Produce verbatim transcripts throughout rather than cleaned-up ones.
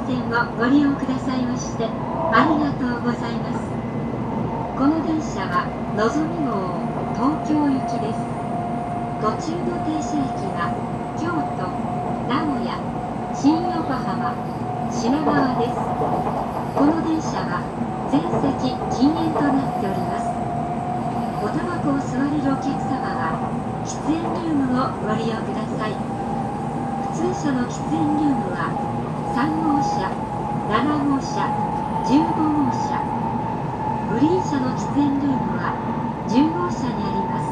線をご利用くださいましてありがとうございます。この電車はのぞみ号東京行きです。途中の停車駅が京都、名古屋、新横浜、品川です。この電車は全席禁煙となっております。おタバコを吸われるお客様は喫煙ルームをご利用ください。普通車の喫煙ルームはさん号車、なな号車、じゅうご号車、グリーン車の喫煙ルームはじゅう号車にあります。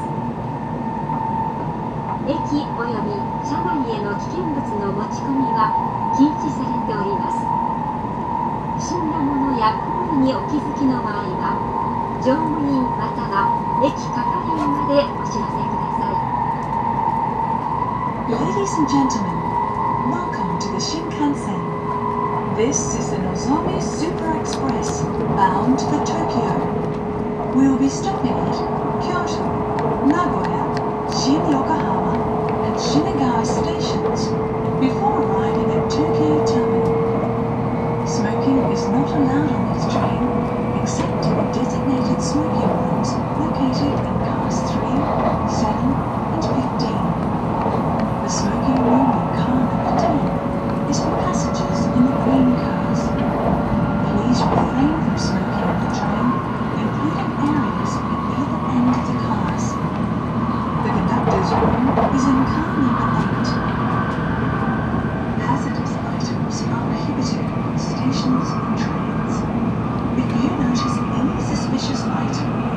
駅及び車内への危険物の持ち込みは禁止されております。不審なものや行為にお気づきの場合は乗務員または駅係員までお知らせください。 Ladies and gentlemen, welcome to the Shinkansen. This is the Nozomi Super Express bound for Tokyo. We will be stopping at Kyoto, Nagoya, Shin-Yokohama and Shinagawa stations before arriving at Tokyo Terminal. Smoking is not allowed on this train except in the designated smoking rooms located in cars three, seven and fifteen. The smoking room in car number ten is for passengers in the green cars. Please refrain from smoking on the train, including areas at either end of the cars. The conductor's room is in car number eight. Hazardous items are prohibited on stations and trains. If you notice any suspicious item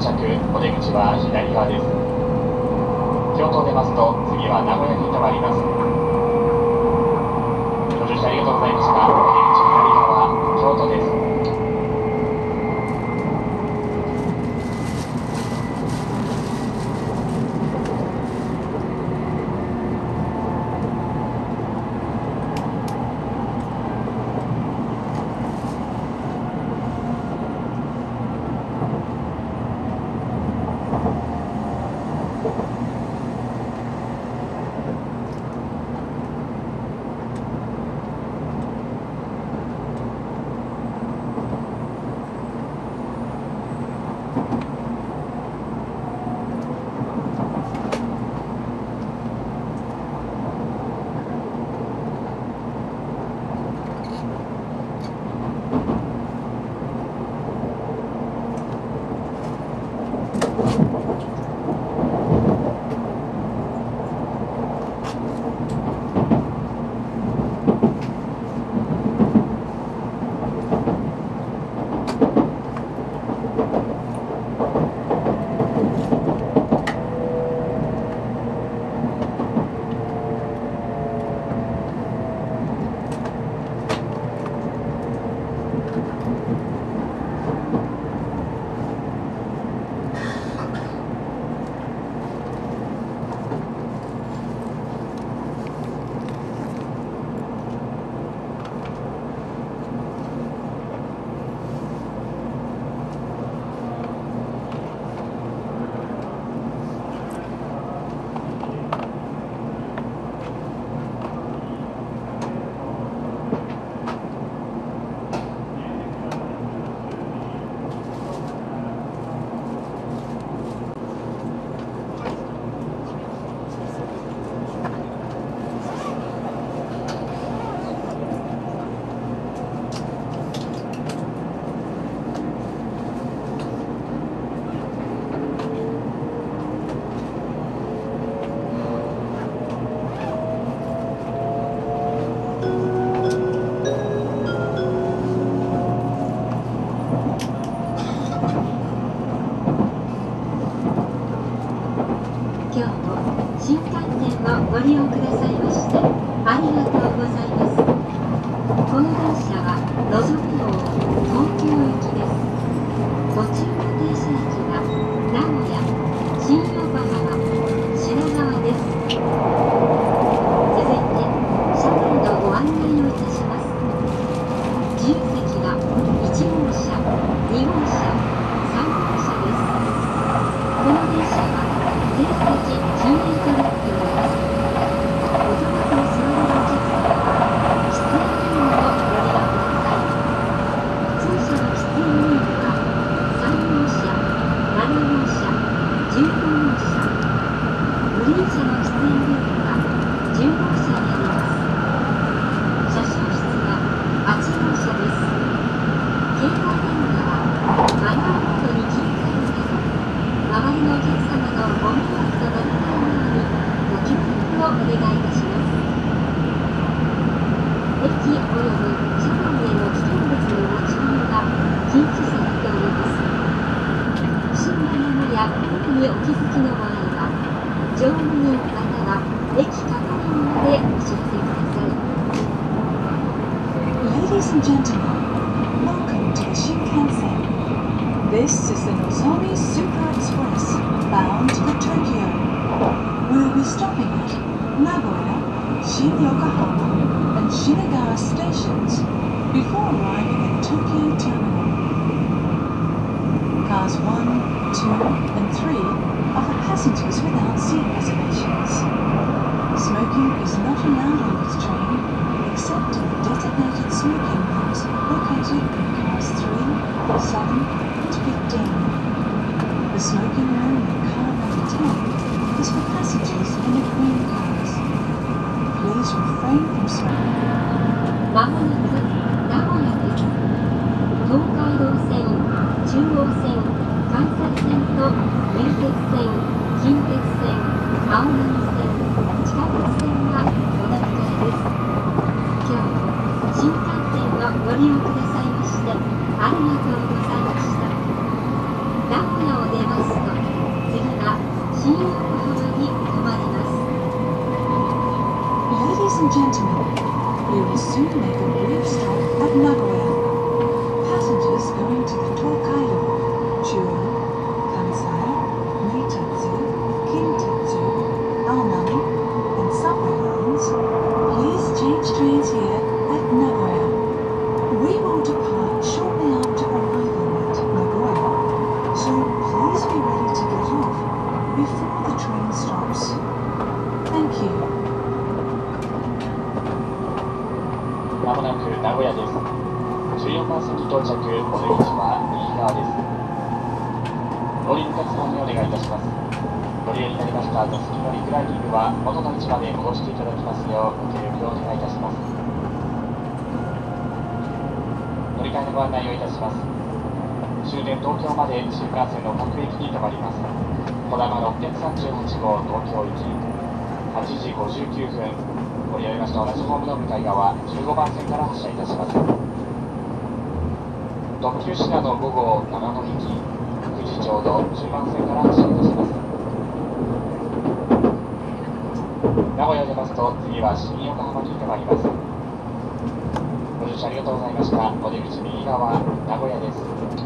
着、お出口は左側です。京都を出ますと、次は名古屋に停まります。ご乗車ありがとうございました。お出口左側、京都です。 ご利用くださいましてありがとうございます。この電車はのぞみ号東京行きです。途中の停車駅は名古屋、新横浜、品川です。続いて車内のご案内をいたします。自由席はいち号車、に号車、さん号車です。この電車は定席禁煙となっております。お座りの座れるお客様は喫煙ルームをご利用ください。普通車の喫煙ルームはさん号車、なな号車、じゅうご号車、グリーン車の喫煙ルームはじゅう号車にあります。車掌室ははち号車です。携帯電話はマナーモードに切り替えるなど周りのお客様のご迷惑とならないようにご協力をお願いいたします。駅及び車内への危険物の持ち込みが禁止されております。不審なものや特にお気づきの場合は乗務員または駅係員までお知らせください。 Ladies and gentlemen, welcome to the Shinkansen. This is the Nozomi Super Express bound for Tokyo. We'll be stopping at Nagoya, Shin-Yokohama and Shinagawa stations before arriving at Tokyo Terminal. Cars one, two and three are for passengers without seat reservations. Smoking is not allowed on this train except in the designated smoking rooms located in cars three, seven and fifteen. The smoking room in car number ten is for passengers in the green cars. Please refrain from smoking. まもなく名古屋です。東海道線、中央線、関西線と流鉄線、近鉄線、青波線、地下鉄線がお乗り換えです。今日も新幹線をご利用くださいましてありがとうございました。名古屋を出ます新横浜に停まります。 Ladies and gentlemen, we will soon make a brief stop at Nagoya. Passengers going to the Tokaido, Chuo, Kansai, Meitatsu, Kintetsu, Aonami, and subway lines, please change trains here at Nagoya. We will depart shortly after arrival at Nagoya, so please be ready to get off before the train stops. Thank you. まもなく名古屋です。じゅうよんばん席到着、お出口は右側です。お降りのお客様にお願いいたします。ご利用になりました座席のリクライニングは元の位置まで戻していただきますようご協力をお願いいたします。乗り換えのご案内をいたします。終電東京まで新幹線の各駅に停まります。こだまろっぴゃくさんじゅうはち号東京行きはちじごじゅうきゅうふん、ご利用になりました同じホームの向かい側じゅうごばん線から発車いたします。特急品のご号ななの行きくじちょうどじゅうばん線から発車いたします。名古屋を出ますと次は新横浜に停まります。ご乗車ありがとうございました。お出口右側名古屋です。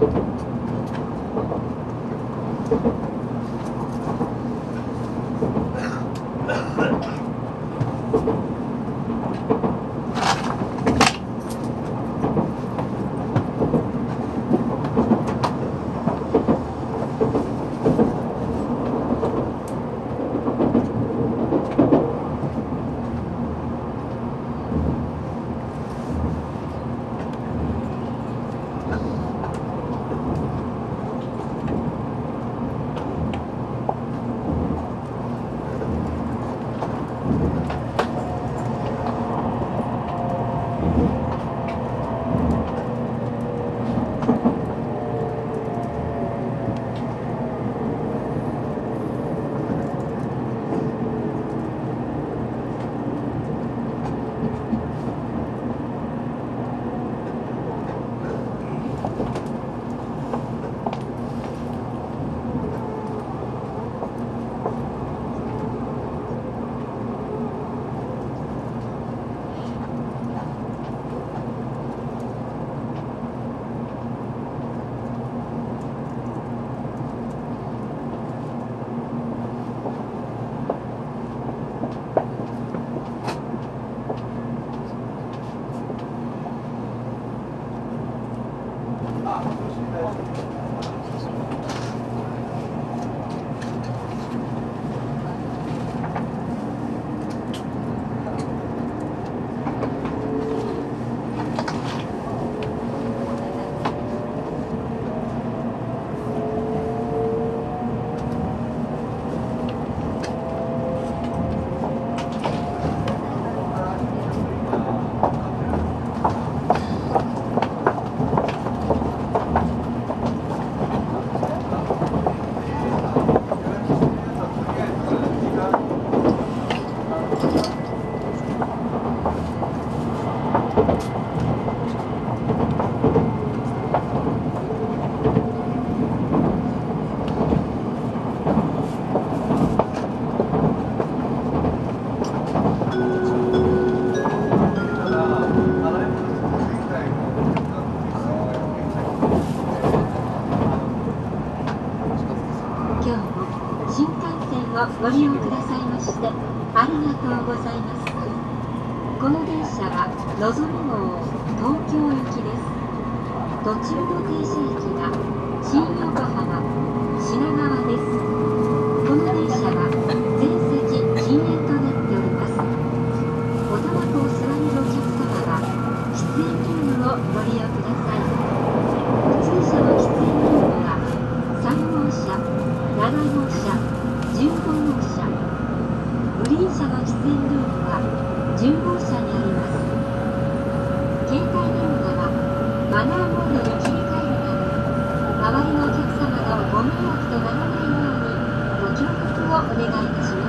ご利用くださいましてありがとうございます。この電車はのぞみ号東京行きです。途中の停車駅が新横浜、品川です。この電車は全席禁煙となっております。おたばこを吸われるお客様は喫煙ルームをご利用ください。普通車の喫煙ルームはさん号車、なな号車、じゅうご号車、グリーン車の喫煙ルームはじゅう号車にあります。携帯電話はマナーモードに切り替えるため、周りのお客様のご迷惑とならないようにご協力をお願いいたします。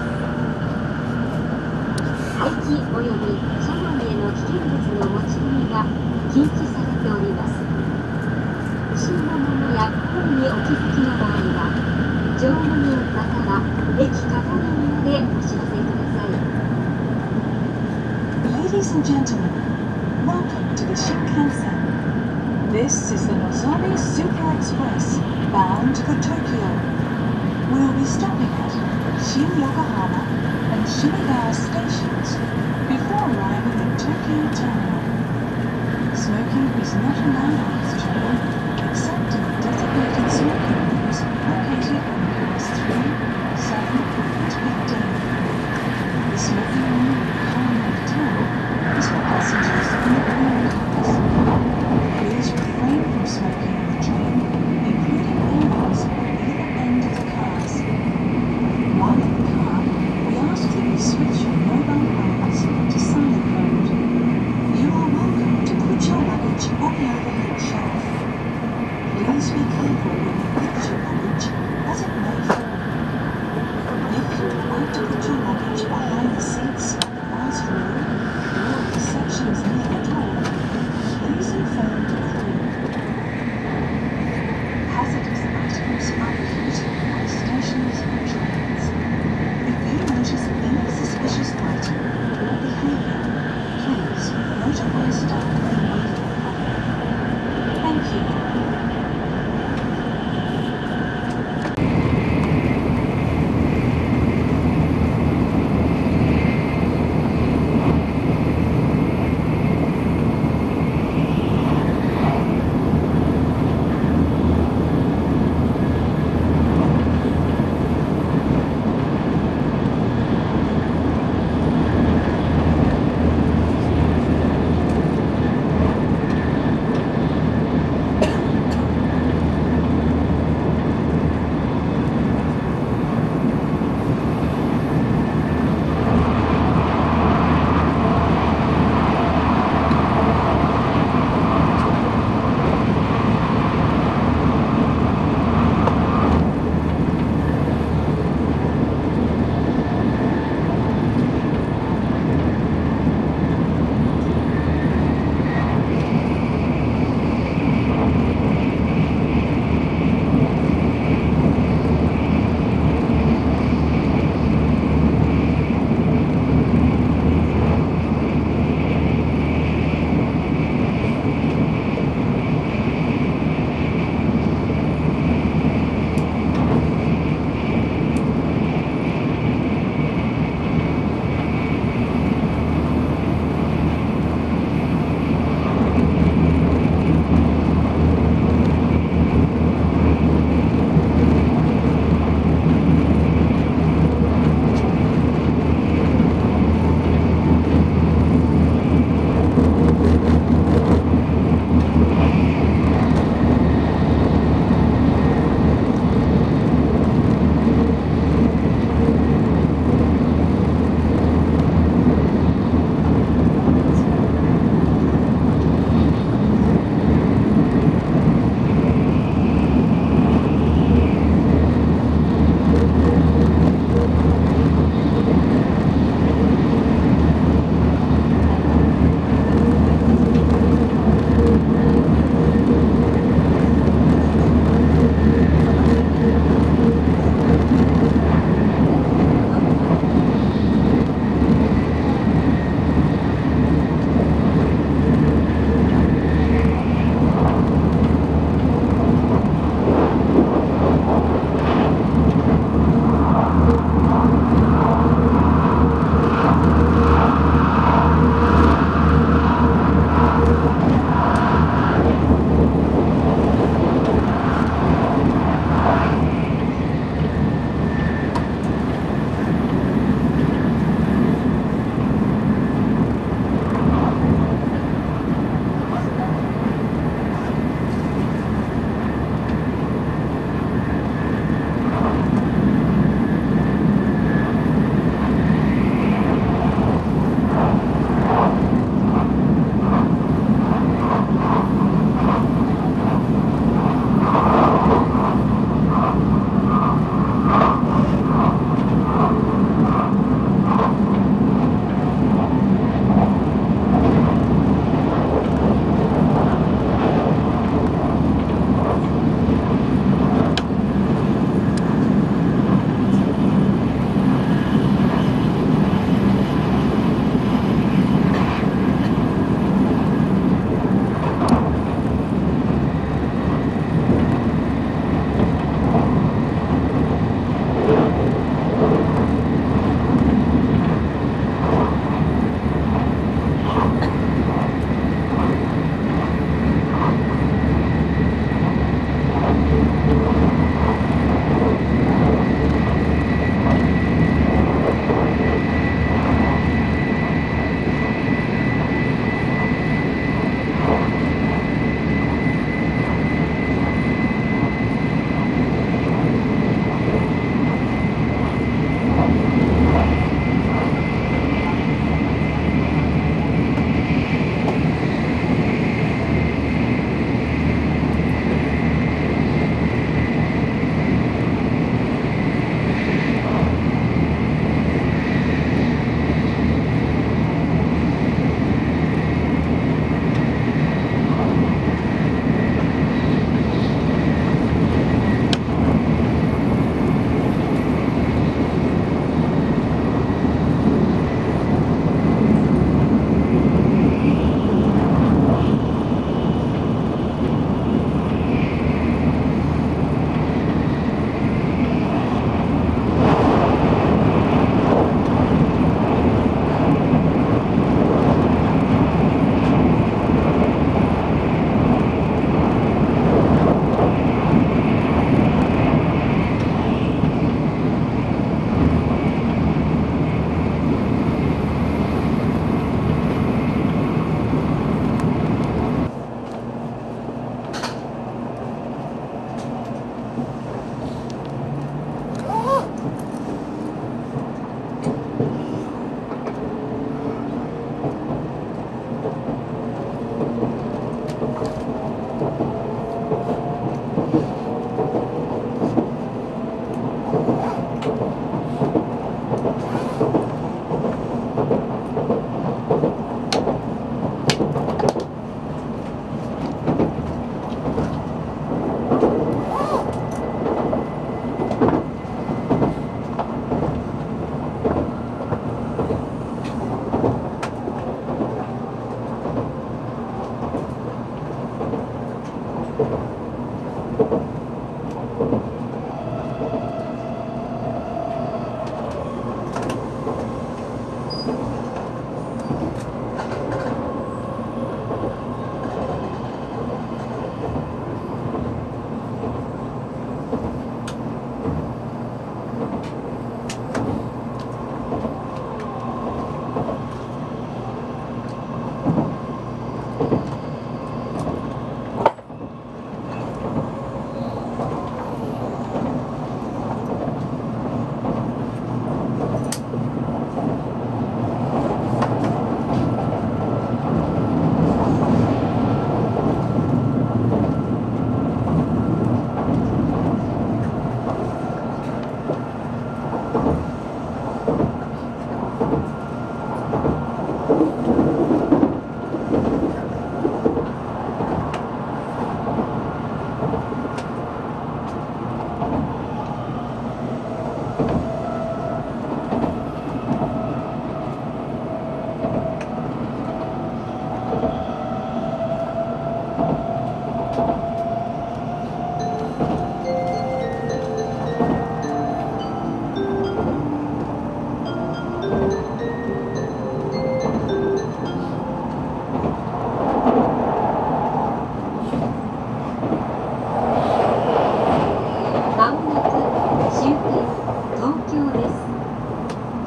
排気及び車内への危険物の持ち込みが禁止されております。不審なものや本にお気づきの場合は乗務員または駅 Ladies and gentlemen, welcome to the Shinkansen. This is the Nozomi Super Express, bound for Tokyo. We'll be stopping at Shin Yokohama and Shimegawa stations before arriving at Tokyo Terminal. Smoking is not allowed on this train, except in the designated smoking rooms located on cars three, seven, and fifteen. The smoking room in car number ten is for passengers in the rear cars. Please refrain from smoking on the train, including areas at either end of the cars. While in the car, we ask that you switch your mobile phones to silent mode. You are welcome to put your luggage on the overhead shelf.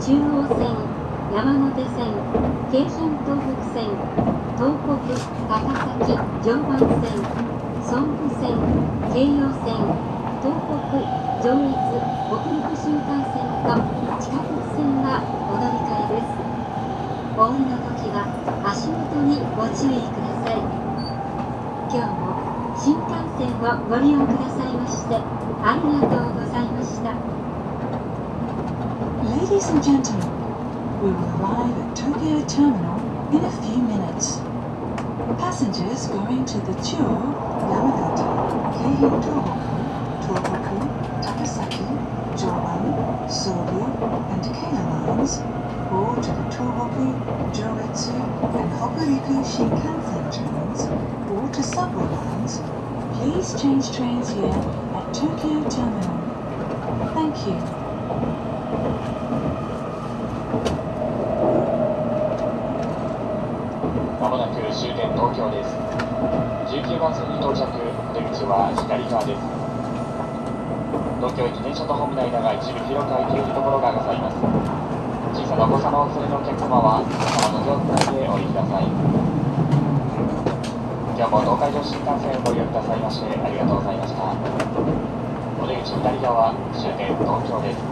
中央線、山手線、京浜東北線、東北、高崎、常磐線、総武線、京葉線、東北、上越、北陸新幹線と地下鉄線がお乗り換えです。お降りの時は足元にご注意ください。今日も新幹線をご利用くださいましてありがとうございました。 Ladies and gentlemen, we will arrive at Tokyo Terminal in a few minutes. Passengers going to the Chuo, Yamagata, Keihin Tohoku, Tohoku, Takasaki, Joban, Sobu, and Keina lines, or to the Tohoku, Joetsu, and Hokuriku Shinkansen trains, or to subway lines, please change trains here at Tokyo Terminal. Thank you. まもなく終点東京です。じゅうきゅうばん線に到着、出口は左側です。東京駅電車とホームの間が一部広く空いているところがございます。小さなお子様をお連れのお客様は、お子様の上手でお降りください。今日も東海道新幹線をご利用くださいましてありがとうございました。お出口左側、終点東京です。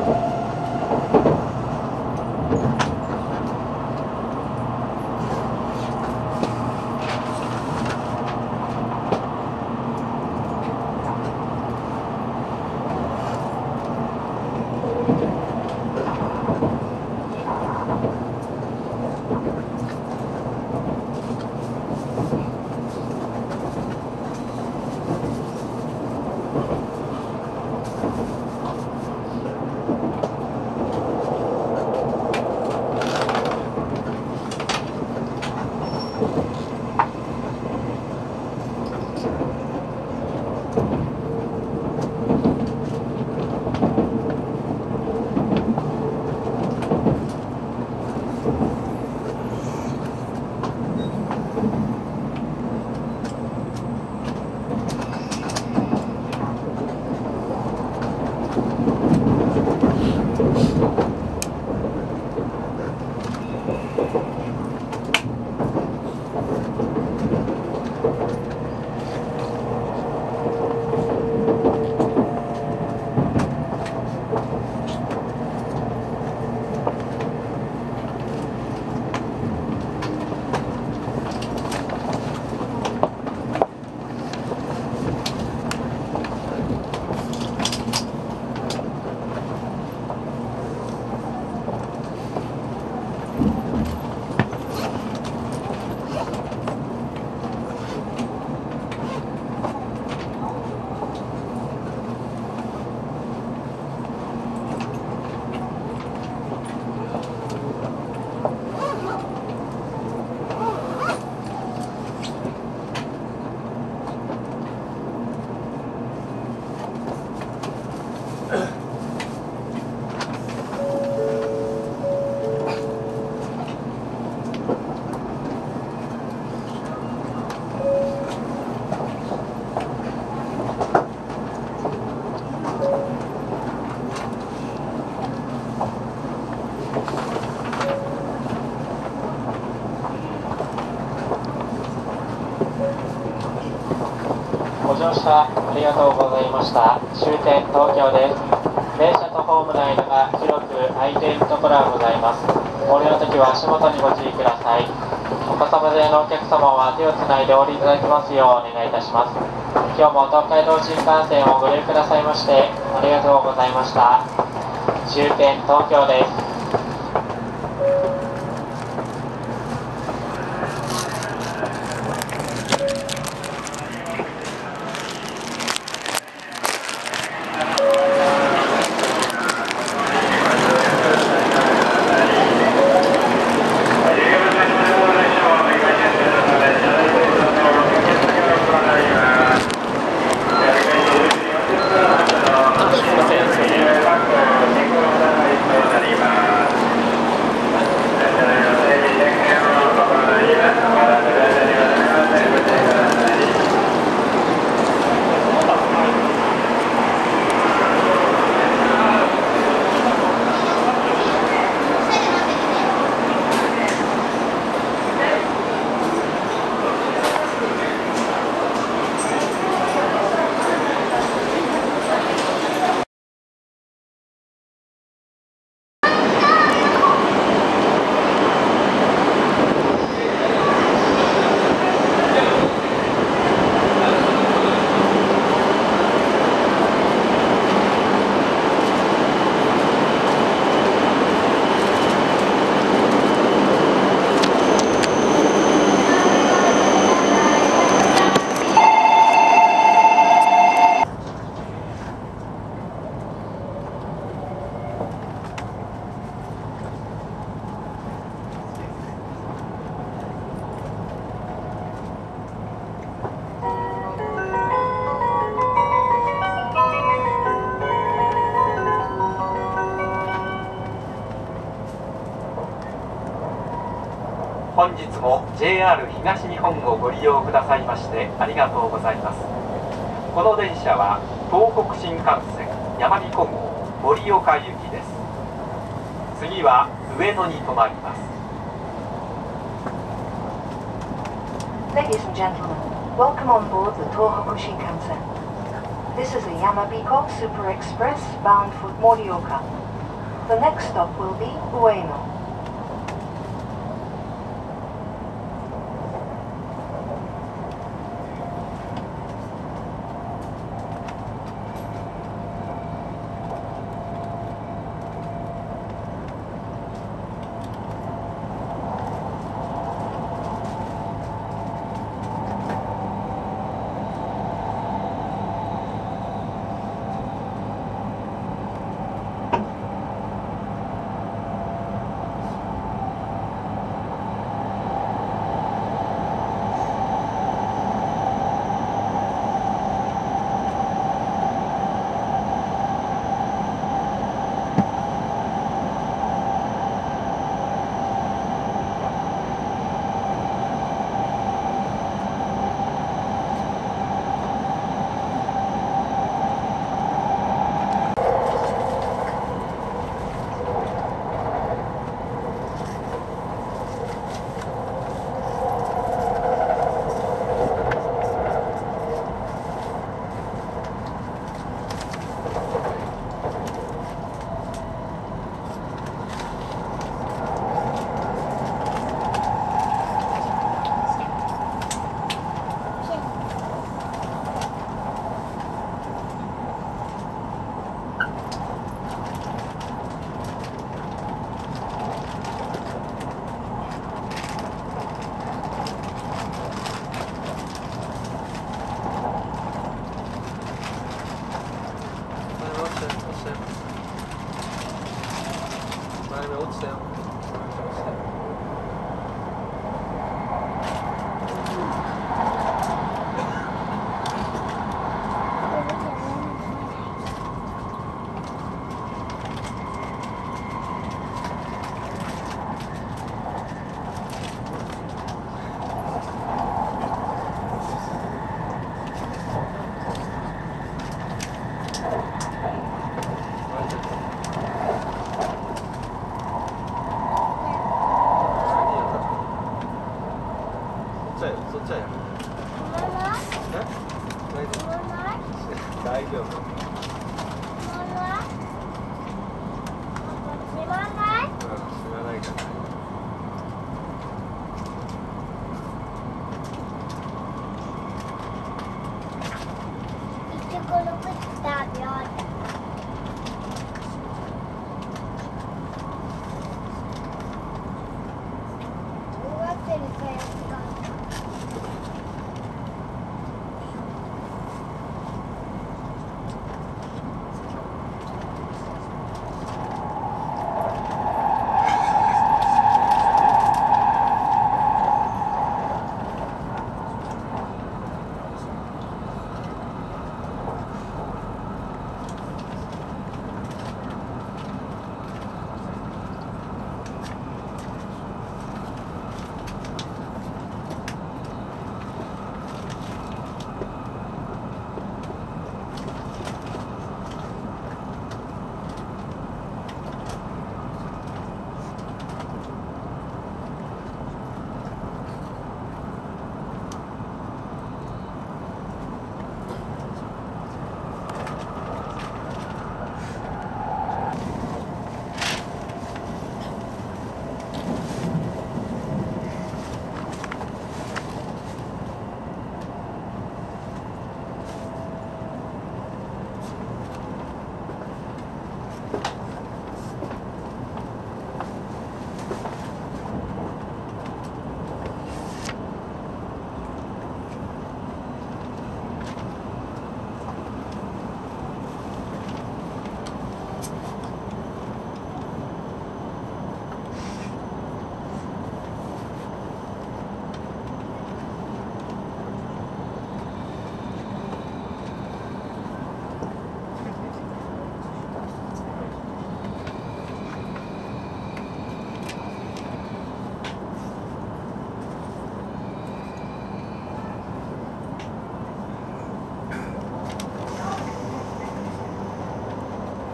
ご乗車ありがとうございました。終点東京です。電車とホームの間が広く空いているところがございます。お降りの時は足元にご注意ください。お子様連れのお客様は手をつないでお降りいただきますようお願いいたします。今日も東海道新幹線をご利用くださいましてありがとうございました。終点東京です。 すいません。 本日も ジェイアール 東日本をご利用くださいましてありがとうございます。この電車は東北新幹線やまびこ号盛岡行きです。次は上野に停まります。 Ladies and gentlemen, welcome on board the Tohoku Shinkansen. This is a Yamabiko Super Express bound for Morioka. The next stop will be Ueno.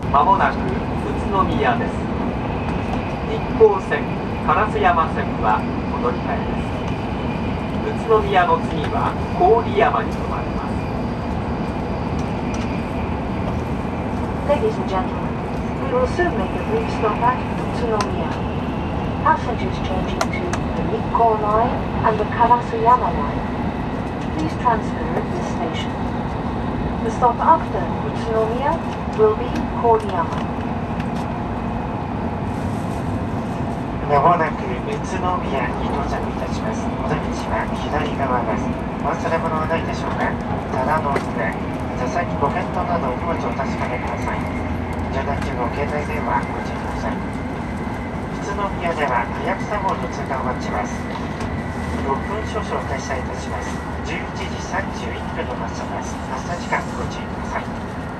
まもなく宇都宮です。日光線、烏山線はお乗り換えです。宇都宮の次は郡山に停まります。 Ladies and gentlemen, we will soon make a brief stop at Utsunomiya. Passengers changing to the Nikko line and the Karasuyama line, please transfer at this station. The stop after Utsunomiya will be Koriyama. まもなく宇都宮に到着いたします。お出口は左側です。お忘れ物はないでしょうか。棚の上、座席、ポケットなど荷物をお確かめください。乗船中の携帯電話ご注意ください。宇都宮では早草号の通過を待ちます。ろっぷん少々停車いたします。じゅういちじさんじゅういっぷんの発車です。発車時間ご注意ください。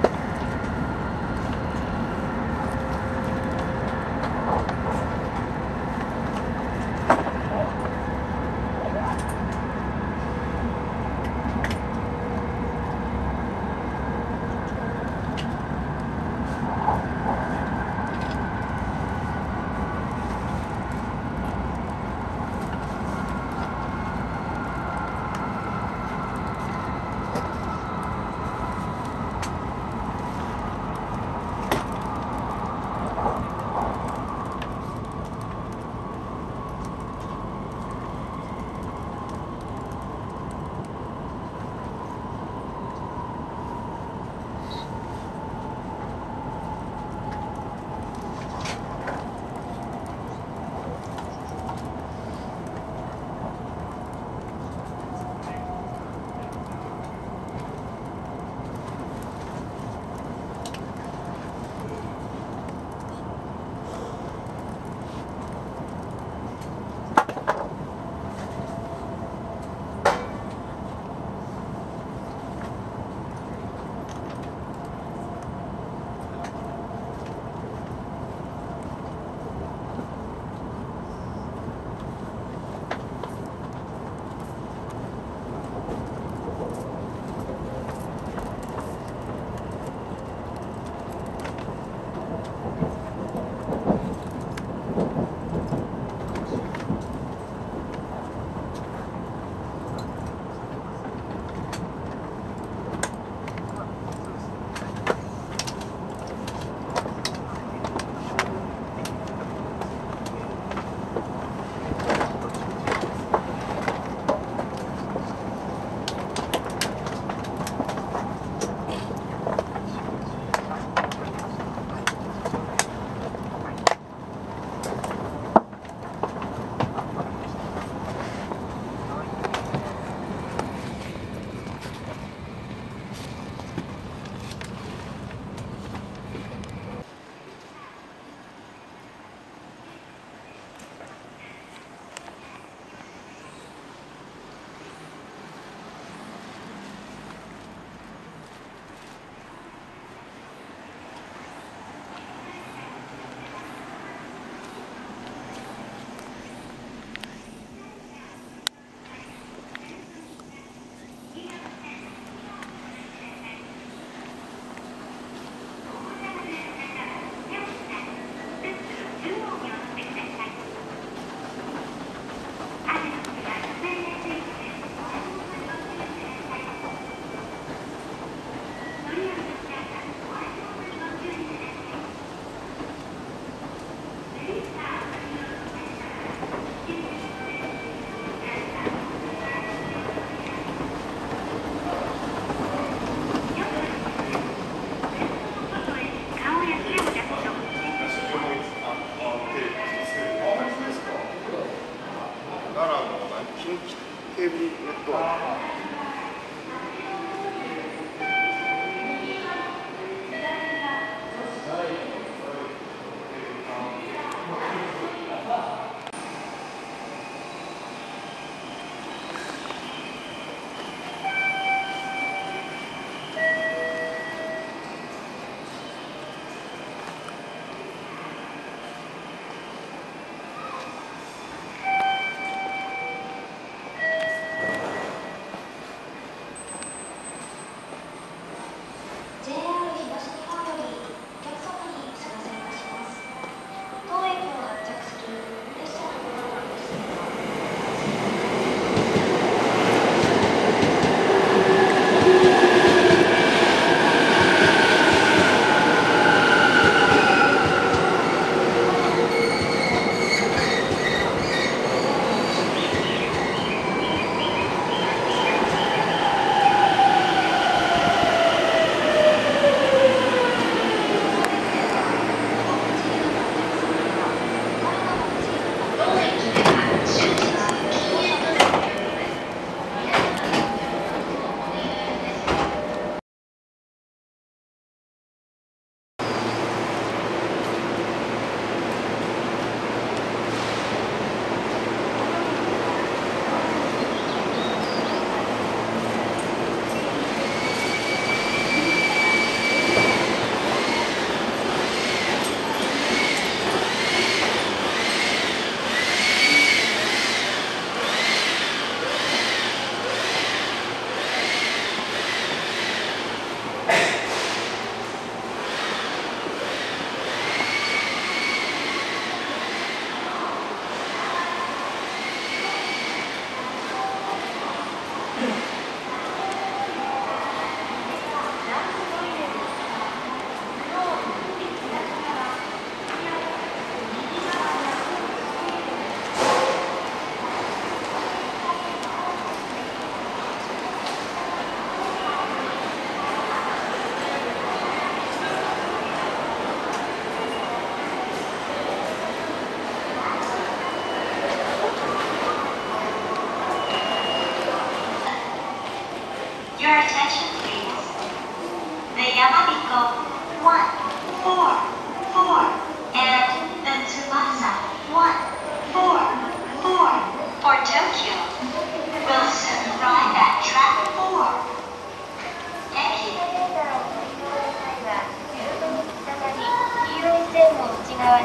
ケーブルネットワーク。 ジェイアール 東日本よりお客様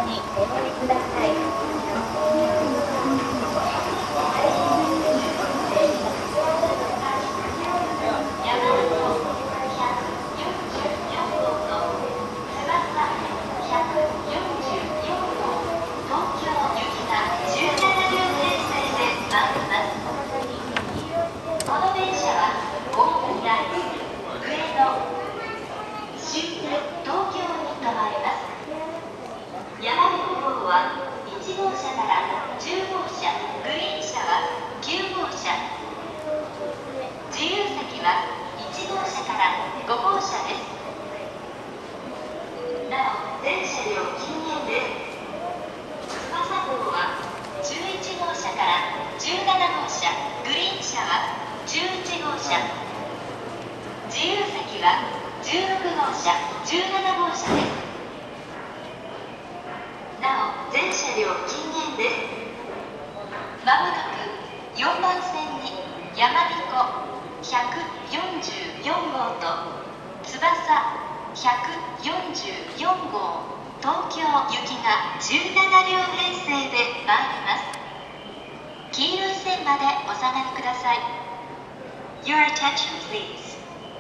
にお乗りください。いち号車からじゅう号車、グリーン車はきゅう号車、自由席はいち号車からご号車です。なお、全車両禁煙です。翼号はじゅういち号車からじゅうなな号車、グリーン車はじゅういち号車、自由席はじゅうろく号車、じゅうなな号車です。なお、全車両禁煙です。まもなくよんばん線にやまびこひゃくよんじゅうよん号とつばさひゃくよんじゅうよん号東京行きがじゅうなな両編成で参ります。黄色い線までお下がりください。Your attention please.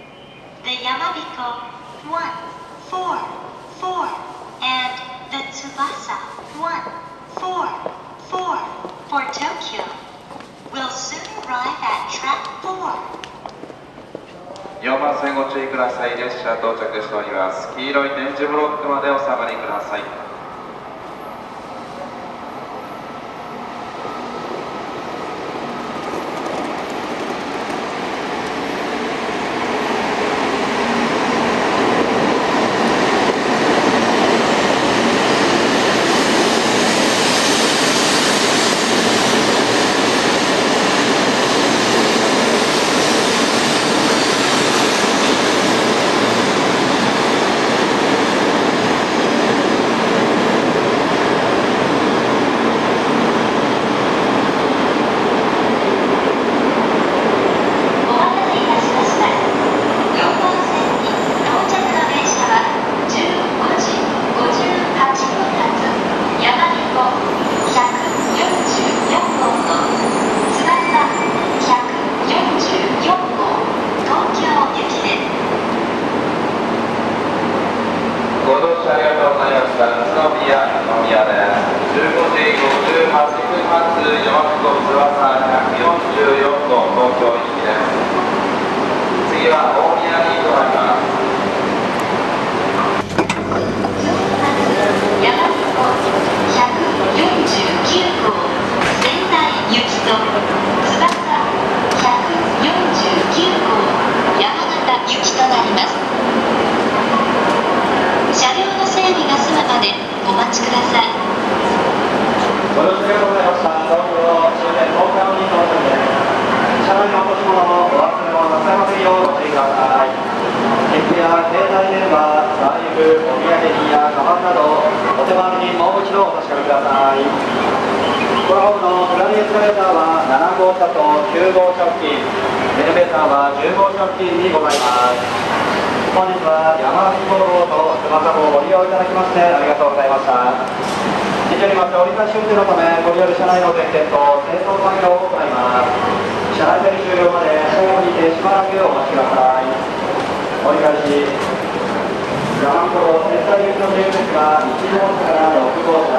The Yamabiko one four four and the Tsubasa one four four for Tokyo will soon arrive at track four. よんばん線ご注意ください。列車到着しております。黄色い電磁ブロックまでお下がりください。 山本接待行きの電車がいち号車からろく号車